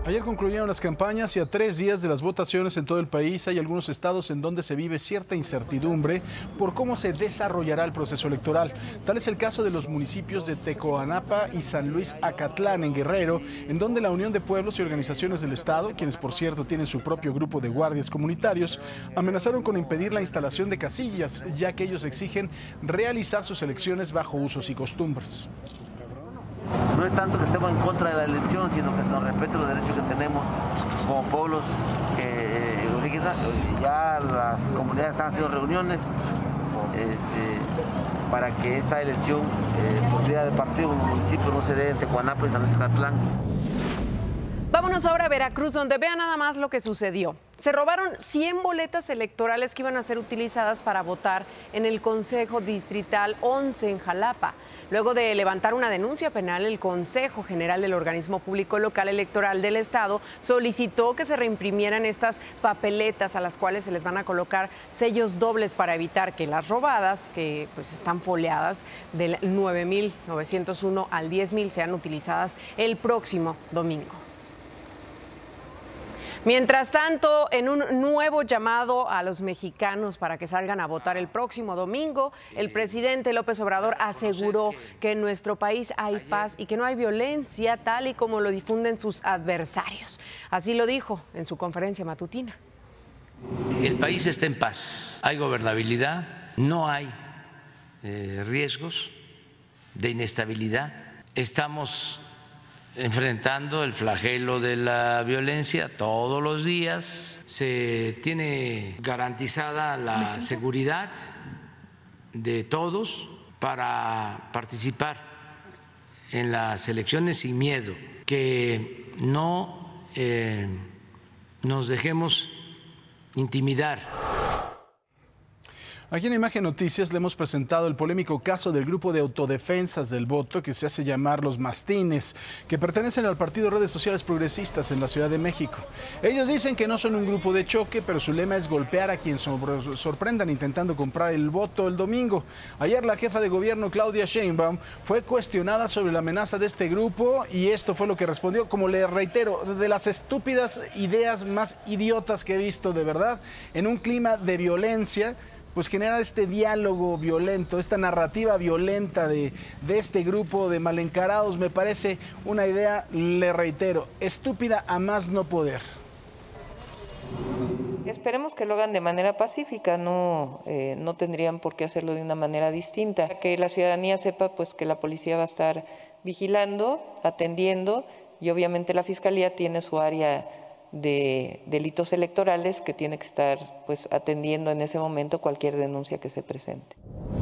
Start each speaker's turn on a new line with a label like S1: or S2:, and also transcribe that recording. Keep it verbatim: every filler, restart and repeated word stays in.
S1: Ayer concluyeron las campañas y a tres días de las votaciones en todo el país hay algunos estados en donde se vive cierta incertidumbre por cómo se desarrollará el proceso electoral. Tal es el caso de los municipios de Tecoanapa y San Luis Acatlán en Guerrero, en donde la Unión de Pueblos y Organizaciones del Estado, quienes por cierto tienen su propio grupo de guardias comunitarios, amenazaron con impedir la instalación de casillas, ya que ellos exigen realizar sus elecciones bajo usos y costumbres.
S2: No es tanto que estemos en contra de la elección, sino que nos respeten los derechos que tenemos como pueblos eh, indígenas. Ya las comunidades están haciendo reuniones este, para que esta elección eh, por día de partido en los municipios no se dé en Tecoanapa y San Luis Acatlán.
S3: Vámonos ahora a Veracruz, donde vean nada más lo que sucedió. Se robaron cien boletas electorales que iban a ser utilizadas para votar en el Consejo Distrital once en Jalapa. Luego de levantar una denuncia penal, el Consejo General del Organismo Público Local Electoral del Estado solicitó que se reimprimieran estas papeletas a las cuales se les van a colocar sellos dobles para evitar que las robadas, que pues están foliadas del nueve mil novecientos uno al diez mil, sean utilizadas el próximo domingo. Mientras tanto, en un nuevo llamado a los mexicanos para que salgan a votar el próximo domingo, el presidente López Obrador aseguró que en nuestro país hay paz y que no hay violencia tal y como lo difunden sus adversarios. Así lo dijo en su conferencia matutina.
S4: El país está en paz, hay gobernabilidad, no hay eh, riesgos de inestabilidad. Estamos enfrentando el flagelo de la violencia todos los días. Se tiene garantizada la seguridad de todos para participar en las elecciones sin miedo, que no eh, nos dejemos intimidar.
S1: Aquí en Imagen Noticias le hemos presentado el polémico caso del grupo de autodefensas del voto que se hace llamar Los Mastines, que pertenecen al partido Redes Sociales Progresistas en la Ciudad de México. Ellos dicen que no son un grupo de choque, pero su lema es golpear a quien sorprendan intentando comprar el voto el domingo. Ayer la jefa de gobierno Claudia Sheinbaum fue cuestionada sobre la amenaza de este grupo y esto fue lo que respondió, como le reitero, de las estúpidas ideas más idiotas que he visto, de verdad, en un clima de violencia. Pues generar este diálogo violento, esta narrativa violenta de, de este grupo de malencarados, me parece una idea, le reitero, estúpida a más no poder.
S5: Esperemos que lo hagan de manera pacífica, no, eh, no tendrían por qué hacerlo de una manera distinta. Que la ciudadanía sepa pues, que la policía va a estar vigilando, atendiendo, y obviamente la Fiscalía tiene su área de delitos electorales que tiene que estar pues atendiendo en ese momento cualquier denuncia que se presente.